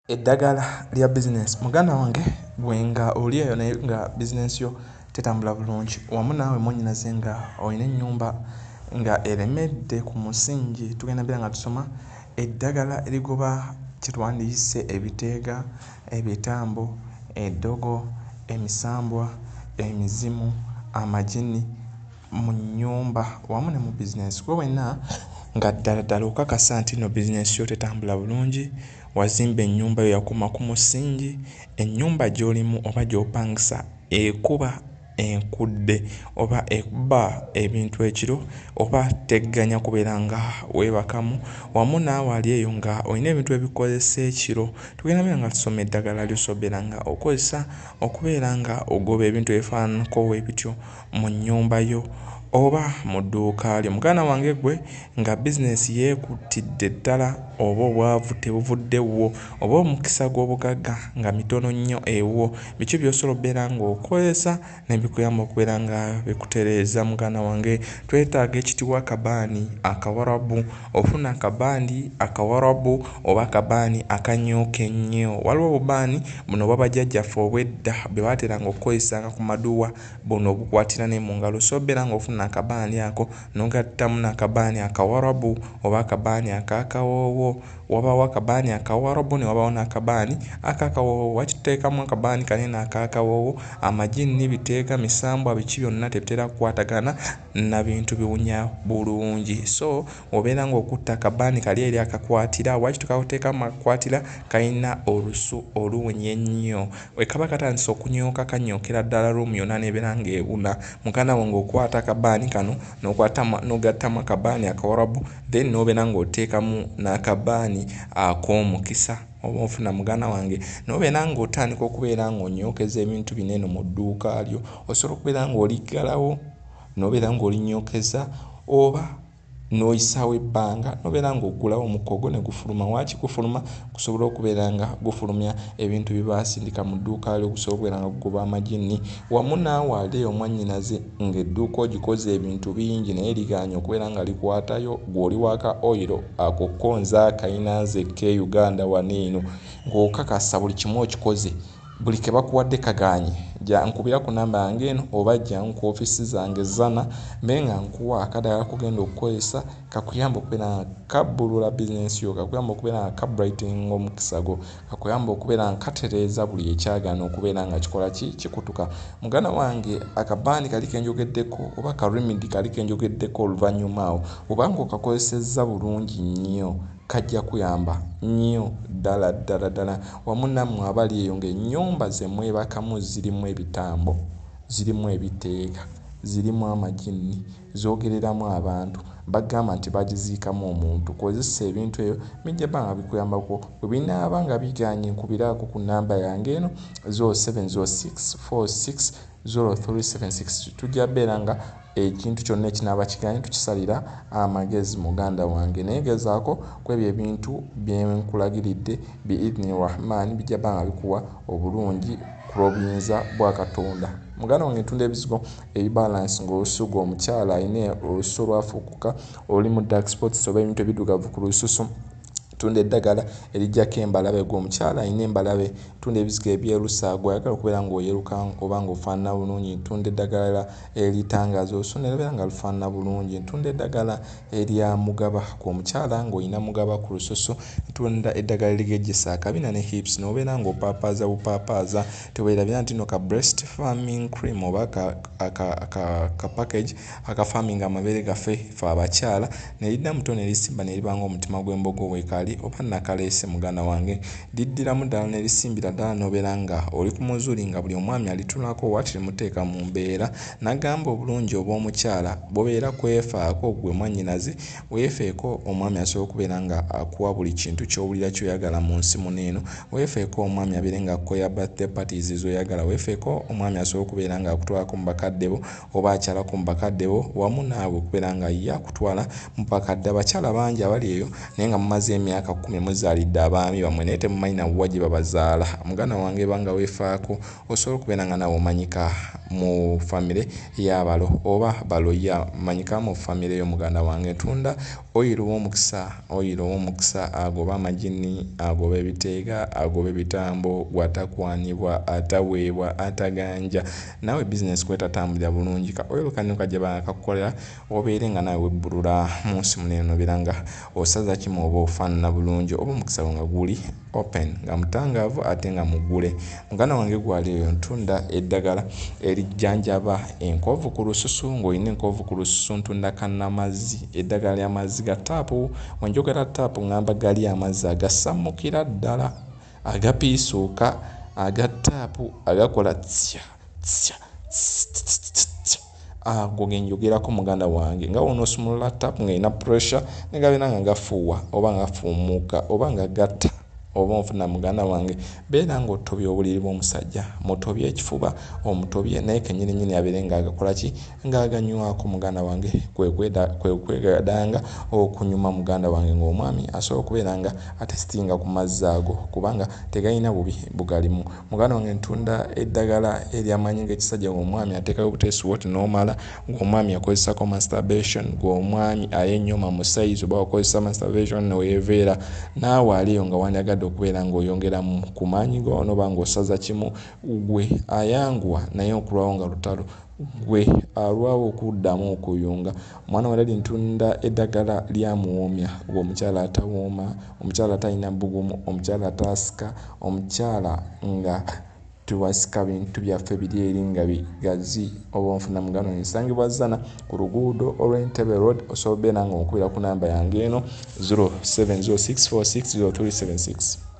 Eddagala lya business muganda wange bwenga oliyo naye nga business yo tetambula bulungi wamu naawe mwennyinaze nga olina ennyumba nga eremedde ku musingi tugenda bera nga tusoma eddagala erigoba kitwandiyise ebiteega ebitambo eddogo emisambwa emizimu amajini mu nnyumba wamu ne mu business gwe wenna nga ddala okakasa nti no business yo tetambula bulungi wazimba ennyumba yo yakoma ku musingi ennyumba gy'olimu oba gy'opangisa ekuba enkudde oba ekuba ebintu ekiro oba tegganya kubeera nga weebakamu wamu naawe ali eyo nga olina ebintu ebikozesa ekiro tugenda bera nga tusoma eddagala ly'osobeera nga okozesa okubeera nga ogoba ebintu ebifaananako weebityo mu nnyumba yo oba mu dduuka lyo muganda wange gwe nga bizinesi yeekuttidde ddala oba obwavu tebuvuddewo oba omukisa gw'obugagga nga mitono nnyo ewo biki by'osobola okubeera ng'okozesa ne bikuyamba okubeera nga bikutereeza muganda wange twetaaga ekitibwa akabaani akawarabu ofuna akabaani akawarabu oba akabaani akanyooka ennyo waliwo obubaani buno bwa bajjajjaffe obw'edda bwe baateranga okukozesanga ku maduwa buno obukwatira ne mu ngalo so beera ng'ofuna akabaani ako n'ogattamu n'akabaani akawarabu oba akabaani akakawoowo wabawo akabaani akawarabu ne wabawo n'akabaani akakawoowo wakituteekamu akabaani kanene akakawoowo amagini n'ebiteega misambwa biki byonna tebitera kukwatagana na bintu biwunya bulungi so obeera ng'okutta akabaani kali eri akakwatira wakitukakuteekamu akakwatira kalina olusu oluwunya ennyo bwe kaba katandisa okunyooka kanyookera ddala ruumu yonna n'ebeera ng'ebuna muganda wange okwata akabaani kano n'ogattamu akabaani akawarabu then n'obeera ng'oteekamu n'akabaani ak'omukisa oba ofuna muganda wange n'obeera ng'otandika okubeera ng'onyookeza ebintu binene mu dduuka lyo osobola okubeera ng'oliggalawo n'obeera ng'olinyookeza oba n'oyisaawo ebbanga n'obeera ng'oggulawo omukogo ne gufuluma waaki gufuluma gusobola okubeera nga gufulumya ebintu bye baasindika mu dduuka lyo gusobola okubeera nga gugoba amagini wamu naawe ali omwannyinaze ng'edduuka ogikoze ebintu bingi naye ligaanye okubeera nga likwatayo gw'oli waaka oyiro akukonza kayinanze ke Uganda waniino ng'okakasa buli kimu okikoze buli ke bakuwadde kaganye nkubira ku namba yange eno oba jjangu ku ofiisi zange zana mbe nga nkuwa akadala kugenda okukozesa kakuyamba okubeera nga kabbulula bizinesi yo kakuyamba okubeera nga kabrightening omukisa gwo kakuyamba okubeera nga katereeza buli ekyagaana okubeera nga kikola kikutuka muganda wange akabaani kali kenjogeddeko oba karimidi kali kenjogeddeko oluvannyuma awo obanga okakozesezza bulungi nnyo kajja kuyamba nnyo ddala wamu nammwe abali eyo ng'ennyumba ze mwebakamu zirimu ebitambo zirimu ebiteega zirimu amagini zoogereramu abantu bagamba nti bagiziikamu omuntu kozesa ebintu ebyo bijja banga bikuyambako bwe binaaba nga biganye nkubiraako ku namba yange eno 0706460376 tujja beera nga ekintu kyonna ekinaaba kiganye tukisalira amagezi muganda wange naye gezaako ku ebyo ebintu byenkulagiridde biidni rahman bijja banga bikuwa obulungi ku lw'obuyinza bwa Katonda muganda wange ntunda ebizigo ebibalance ng'olususu omukyala ayina olususu olwafuukuka oli mu dark spots oba ebintu ebiddugavu ku lususu tunda eddagala erijjako embalabe gw'omukyala ayina embalabe tunda ebizigo ebyerusa gw'ayagala okubeera ng'oyeruka oba ng'ofaanana bulungi ntunda eddagala eritangaza olususu ne lubeera nga lufaanana bulungi ntunda eddagala erya mugaba gw'omukyala ng'olina mugaba ku lususu ntunda eddagala erigejjesa akabina ne hips n'obeera ng'opaapaaza bupaapaaza teweerabira nti no ka breast farming cream oba ka package aka farming amabeere gaffe fe abakyala ne lidda muto ne lisimba ne libanga omutima gw'embogo weekali oba nakaleese muganda wange liddiramu ddala ne lisimbira ddala n'obeera nga oli ku muzuuli nga buli omwami alitunako Watery muteeka mu mbeera n'agamba obulungi obw'omukyala bw'obeera kwefaako gwe mwannyinaze weefeeko omwami asobola okubeera nga akuwa buli kintu ky'owulira ky'oyagala mu nsi muno eno weefeeko omwami abeere nga akukoya birthday parties z'oyagala weefeeko omwami asobola okubeera nga akutwalako mu bakadde bo oba akyalako mu bakadde bo wamu naawe okubeera nga ye akutwala mu bakadde abakyala bangi abali eyo naye nga mumaze emyaka 10 muzaalidde abaami bammwe naye temumanyi nabuwa gye babazaala muganda wange banga weefaako osobola okubeera nga nawe omanyika mu famire y'abalo oba balo ya manyika mu famire y'omuganda wange ntunda oyiro w'omukisa agoba amagini agoba ebiteega agoba ebitambo gwatakwanibwa ataweebwa ataganja nawe business kwetatambulira bulungi ka oyiro kano kajja bakakukolera obeere nga nawe webbulula mu nsi muno biranga osaza kimu oba ofaanana bulungi oba omukisa nga guli open nga mutangaavu ate nga mugule muganda wange gwaliyo ntunda eddagala erijjanjaba enkovu ku lususu ng'olina enkovu ku lususu ntunda kannamazzi eddagala ly'amazzi ga taapu wenjogera taapu ngamba gali amazzi agasamukira ddala agapiisuuka aga taapu agakola tsya ago genjogerako muganda wange nga wonoosumulula taapu ng'erina pressure ne gabina nga gafuuwa oba nga gafuumuuka oba nga gatta oba onfuna muganda wange beera ng'otobye obuliri bw'omusajja mutobye ekifuba omutobye naye kenyininyini abeere ng'agakola ki ng'aganywako muganda wange kwekwegadanga okunyuma muganda wange ng'omwami asobola okubeera nga atesitinga ku mazzi ago kubanga tegalina bubi bugalimu muganda wange ntunda eddagala eryamanyi ng'ekisajja ng'omwami ateekayo obuteesi woti n'omala ng'omwami akozesako masturbation ng'omwami ayenyoma mu size oba akozesa masturbation neweeveera naawe aliyo nga wanyagadde okubeera ng'oyongeramu ku maanyi go noba ng'osaza kimu gwe ayangwa naye okulwawo nga lutalo gwe alwawo okuddamu okuyunga mwana walali ntunda eddagala lyamuwoomya omukyala atawooma omukyala atalina bbugumu omukyala ataasika omukyala nga tuwasika bintu byaffe biri eri nga bigazi oba onfuna mugano nsangibwa zana ku luguudo olw'Entebbe Road osobola nga okubira ku namba yange eno 0706460276